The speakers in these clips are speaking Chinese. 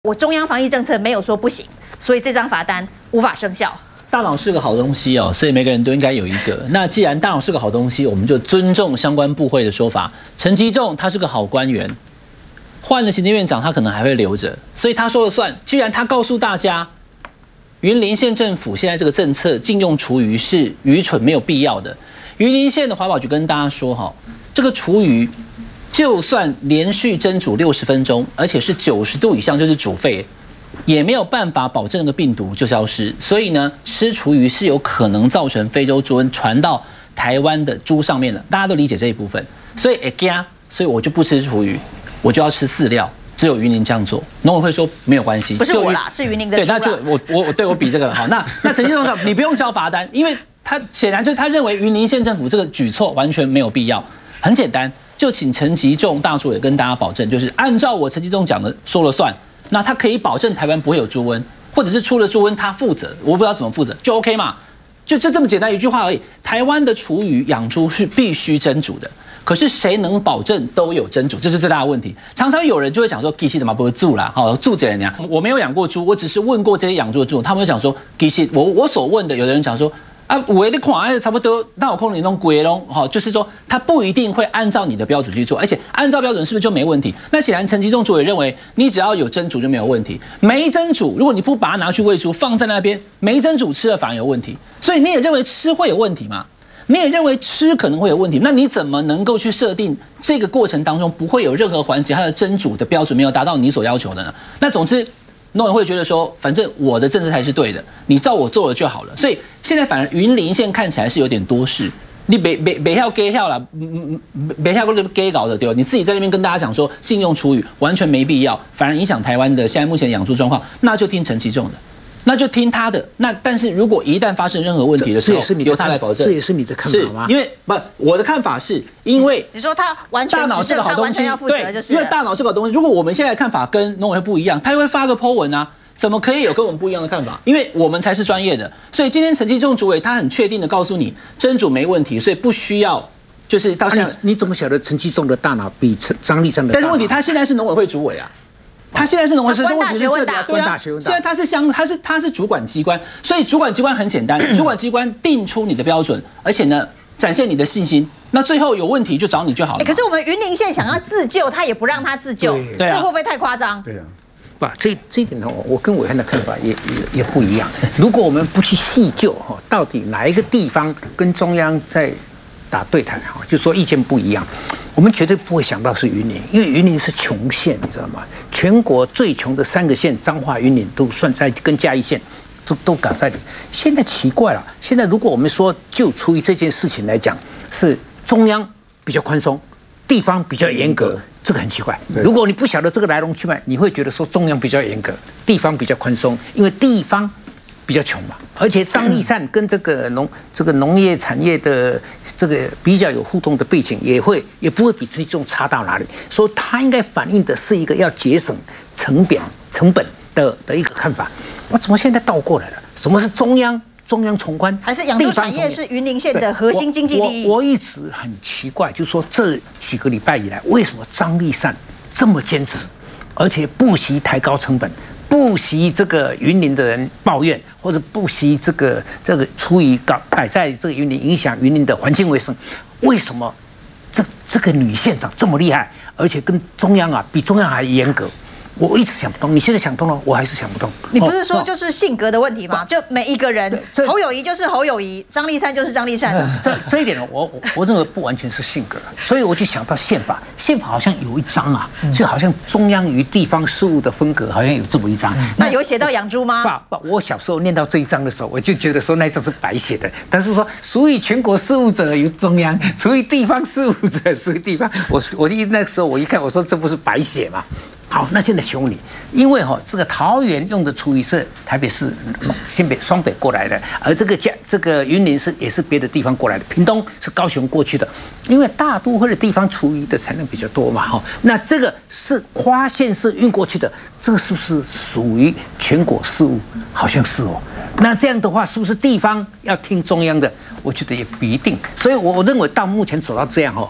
我中央防疫政策没有说不行，所以这张罚单无法生效。 大脑是个好东西哦，所以每个人都应该有一个。那既然大脑是个好东西，我们就尊重相关部会的说法。陈吉仲他是个好官员，换了行政院长他可能还会留着，所以他说了算。既然他告诉大家，云林县政府现在这个政策禁用厨余是愚蠢没有必要的。云林县的环保局跟大家说哈，这个厨余就算连续蒸煮60分钟，而且是90度以上，就是煮沸，也没有办法保证那个病毒就消失。所以呢，吃厨余是有可能造成非洲猪瘟传到台湾的猪上面的，大家都理解这一部分。所以所以我就不吃厨余，我就要吃饲料。只有云林这样做，农委会说没有关系， 不是我啦，是云林的猪啦。 对，那就我比这个好。那陈吉仲说你不用交罚单，因为他显然就是他认为云林县政府这个举措完全没有必要。很简单，就请陈吉仲大叔也跟大家保证，就是按照我陈吉仲讲的说了算。那他可以保证台湾不会有猪瘟，或者是出了猪瘟他负责，我不知道怎么负责，就 OK 嘛？就这么简单一句话而已。台湾的厨余养猪是必须蒸煮的。可是谁能保证都有蒸煮？这是最大的问题。常常有人就会讲说，其实怎么不会住啦？好，住这人家，我没有养过猪，我只是问过这些养猪的猪，他们就讲说，其实我所问的，有的人讲说，啊，我的款差不多，那我空你弄鬼弄，好，就是说他不一定会按照你的标准去做，而且按照标准是不是就没问题？那显然陈吉仲主委认为，你只要有蒸煮就没有问题，没蒸煮，如果你不把它拿去喂猪，放在那边没蒸煮吃了反而有问题，所以你也认为吃会有问题吗？你也认为吃可能会有问题，那你怎么能够去设定这个过程当中不会有任何环节它的蒸煮的标准没有达到你所要求的呢？那总之，农委会觉得说，反正我的政策才是对的，你照我做了就好了。所以现在反而云林县看起来是有点多事，你别要给票啦，别要给搞的对吧？你自己在那边跟大家讲说禁用厨余完全没必要，反而影响台湾的现在目前养猪状况，那就听陈吉仲的。那就听他的。那但是如果一旦发生任何问题的时候，由他来保证。 这也是你的看法吗？ 因为我的看法是因为你说他完全大脑是个好东西， 要负责就是。 因为大脑是个好东西。如果我们现在的看法跟农委会不一样，他就会发个 po 文啊，怎么可以有跟我们不一样的看法？因为我们才是专业的。所以今天陈吉仲主委他很确定的告诉你，蒸煮没问题，所以不需要。就是到现在， 你怎么晓得陈吉仲的大脑比张立善的大脑？ 但是问题他现在是农委会主委啊。他现在是农委会，问题是这里啊，对啊，现在他是主管机关，所以主管机关很简单，主管机关定出你的标准，而且呢展现你的信心，那最后有问题就找你就好了。 可是我们云林县想要自救，他也不让他自救，这会不会太夸张？ 对啊，不，这一点呢，我跟暐瀚的看法也不一样。如果我们不去细究哈，到底哪一个地方跟中央在打对台哈，就说意见不一样。我们绝对不会想到是云林，因为云林是穷县，你知道吗？全国最穷的3个县，彰化、云林都算在跟嘉义县，都搞在里。现在奇怪了，现在如果我们说就出于这件事情来讲，是中央比较宽松，地方比较严格，这个很奇怪。如果你不晓得这个来龙去脉，你会觉得说中央比较严格，地方比较宽松，因为地方比较穷嘛，而且张立善跟这个农业产业的这个比较有互动的背景，也不会比这种差到哪里。所以他应该反映的是一个要节省成本的一个看法。我怎么现在倒过来了？什么是中央从宽？ 还是养猪产业是云林县的核心经济利益？ 我一直很奇怪，就是说这几个礼拜以来，为什么张立善这么坚持，而且不惜抬高成本？不惜这个云林的人抱怨，或者不惜这个厨余摆在这个云林影响云林的环境卫生，为什么这个女县长这么厉害，而且跟中央啊比中央还严格？我一直想不通，你现在想通了，我还是想不通。 你不是说就是性格的问题吗？就每一个人，侯友宜就是侯友宜，张立善就是张立善。 这一点呢，我认为不完全是性格，所以我就想到宪法好像有一章啊，就好像中央与地方事务的分隔，好像有这么一章。 那有写到养猪吗？ 不，我小时候念到这一章的时候，我就觉得说那一章是白写的。但是说属于全国事务者由中央，属于地方事务者属于地方。那个时候我一看，我说这不是白写吗？好，那现在凶你，因为这个桃园用的厨余是台北市新北双北过来的，而这个云林也是别的地方过来的，屏东是高雄过去的，因为大都会的地方厨余的产量比较多嘛，那这个是跨县市运过去的，这个是不是属于全国事务？好像是哦。那这样的话，是不是地方要听中央的？我觉得也不一定。所以我认为到目前走到这样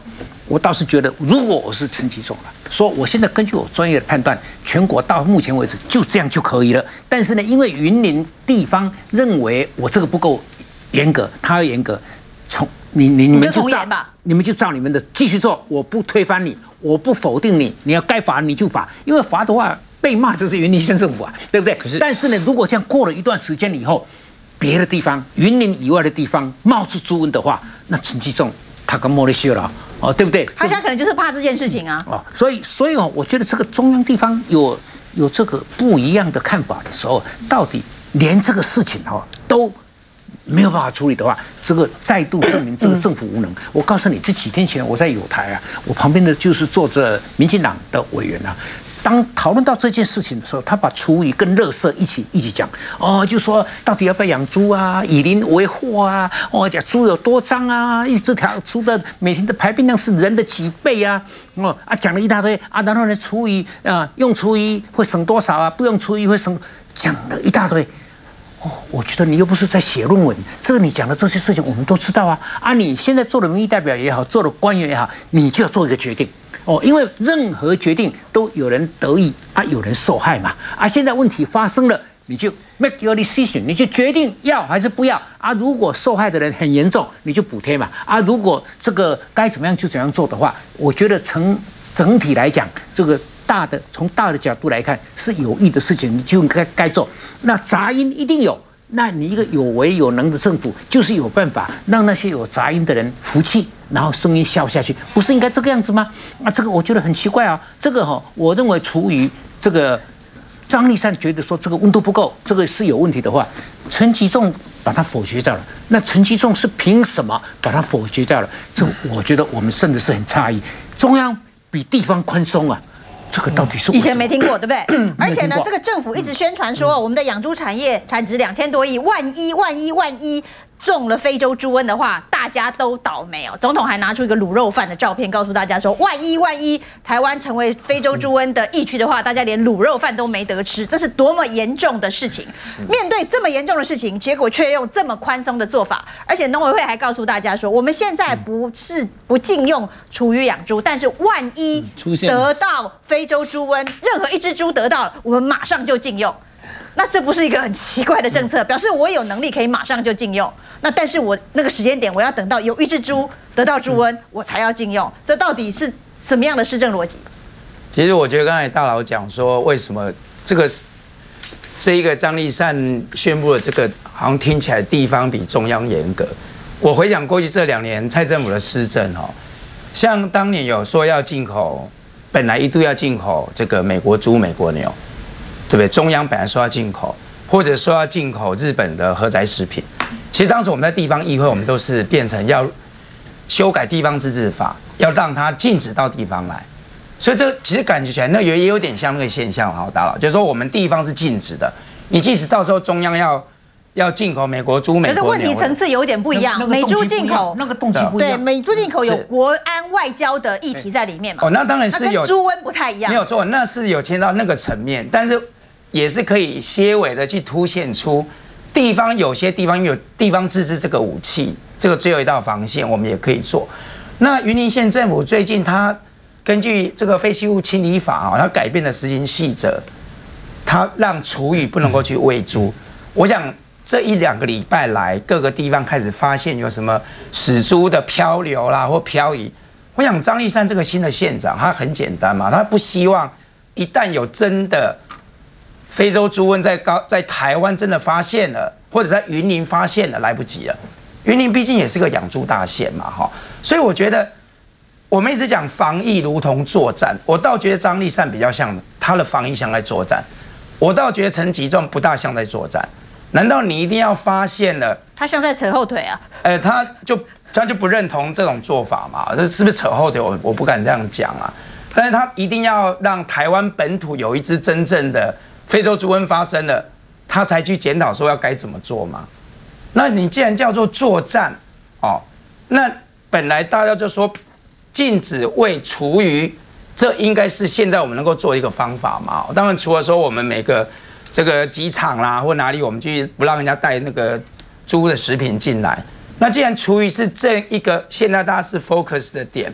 我倒是觉得，如果我是陈吉仲了，说我现在根据我专业的判断，全国到目前为止就这样就可以了。但是呢，因为云林地方认为我这个不够严格，他要严格，你们就照你们就照你们的继续做，我不推翻你，我不否定你，你要该罚你就罚，因为罚的话被骂就是云林县政府啊，对不对？但是呢，如果这样过了一段时间以后，别的地方云林以外的地方冒出猪瘟的话，那陈吉仲他跟莫里修了哦，对不对？ 他现在可能就是怕这件事情啊。 哦，所以哦，我觉得这个中央地方有这个不一样的看法的时候，到底连这个事情哦都没有办法处理的话，这个再度证明这个政府无能。我告诉你，这几天前我在友台啊，我旁边的就是坐着民进党的委员啊。当讨论到这件事情的时候，他把厨余跟垃圾一起讲哦，就说到底要不要养猪啊，以邻为祸啊，哦，讲猪有多脏啊，这条猪的每天的排便量是人的几倍啊，哦啊讲了一大堆啊，然后呢厨余啊用厨余会省多少啊，不用厨余会省，讲了一大堆。哦，我觉得你又不是在写论文，这个你讲的这些事情我们都知道啊，啊你现在做的民意代表也好，做的官员也好，你就要做一个决定。哦，因为任何决定都有人得益啊，有人受害嘛啊！现在问题发生了，你就 make your decision， 你就决定要还是不要啊？如果受害的人很严重，你就补贴嘛啊！如果这个该怎么样就怎样做的话，我觉得整体来讲，这个从大的角度来看是有益的事情，你就该做。那杂音一定有。那你一个有为有能的政府，就是有办法让那些有杂音的人服气，然后声音消下去，不是应该这个样子吗？啊，这个我觉得很奇怪啊。这个我认为处于这个张立善觉得说这个温度不够，这个是有问题的话，陈吉仲把它否决掉了。那陈吉仲是凭什么把它否决掉了？这我觉得我们甚至是很诧异，中央比地方宽松啊。这个到底是以前没听过，对不对？而且呢，这个政府一直宣传说，我们的养猪产业产值2000多亿，万一中了非洲猪瘟的话，大家都倒霉哦。总统还拿出一个卤肉饭的照片，告诉大家说，万一台湾成为非洲猪瘟的疫区的话，大家连卤肉饭都没得吃，这是多么严重的事情。面对这么严重的事情，结果却用这么宽松的做法，而且农委会还告诉大家说，我们现在不禁用厨余养猪，但是万一得到非洲猪瘟，任何一只猪得到了，我们马上就禁用。那这不是一个很奇怪的政策，表示我有能力可以马上就禁用。那但是我那个时间点，我要等到有一只猪得到猪瘟，我才要禁用。这到底是什么样的施政逻辑？ 其实我觉得刚才大佬讲说，为什么这一个张立善宣布的这个，好像听起来地方比中央严格。我回想过去这2年蔡政府的施政像当年有说要进口，本来一度要进口这个美国猪、美国牛。对不对？中央本来说要进口，或者说要进口日本的核宅食品。其实当时我们在地方议会，我们都是变成要修改地方自治法，要让它禁止到地方来。所以这其实感觉起来，那也有点像那个现象大佬，就是说我们地方是禁止的，你即使到时候中央要进口美国猪、美国牛， 可是问题层次有点不一样。美猪进口那个动机不一样， 对，美猪进口有国安外交的议题在里面嘛？ 那当然是有， 跟猪瘟不太一样， 没有错，那是有牵到那个层面，但是。也是可以些微的去凸显出地方有些地方有地方自治这个武器，这个最后一道防线，我们也可以做。那云林县政府最近它根据这个废弃物清理法它改变了实行细则，它让厨余不能够去喂猪。我想这1-2个礼拜来，各个地方开始发现有什么死猪的漂流啦或漂移。我想张立善这个新的县长，他很简单嘛，他不希望一旦有真的非洲猪瘟在台湾真的发现了，或者在云林发现了，来不及了。云林毕竟也是个养猪大县嘛，所以我觉得我们一直讲防疫如同作战，我倒觉得张立善比较像他的防疫像在作战，我倒觉得陈吉仲不大像在作战。难道你一定要发现了？ 他像在扯后腿啊？ 他就不认同这种做法嘛？这是不是扯后腿？我不敢这样讲啊。但是他一定要让台湾本土有一只真正的非洲猪瘟发生了，他才去检讨说要该怎么做嘛。那你既然叫做作战那本来大家就说禁止喂厨余，这应该是现在我们能够做一个方法嘛。当然除了说我们每个这个机场啦或哪里我们去不让人家带那个猪的食品进来，那既然厨余是这一个现在大家是 focus 的点，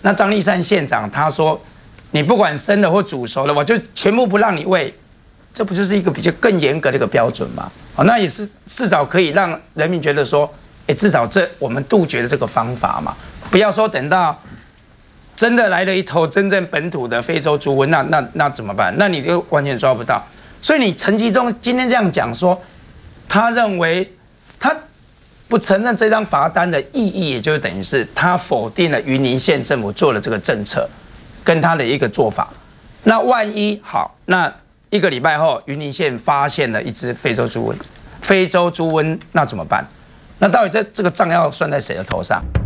那张立善县长他说，你不管生的或煮熟的，我就全部不让你喂，这不就是一个比较更严格的一个标准吗？好，那也是至少可以让人民觉得说，至少我们杜绝了这个方法嘛，不要说等到真的来了一头真正本土的非洲猪瘟，那怎么办？那你就完全抓不到。所以你陈其中今天这样讲说，他认为他不承认这张罚单的意义，也就是等于是他否定了云林县政府做了这个政策跟他的一个做法。那万一好，那1个礼拜后云林县发现了一只非洲猪瘟，那怎么办？那到底这个账要算在谁的头上？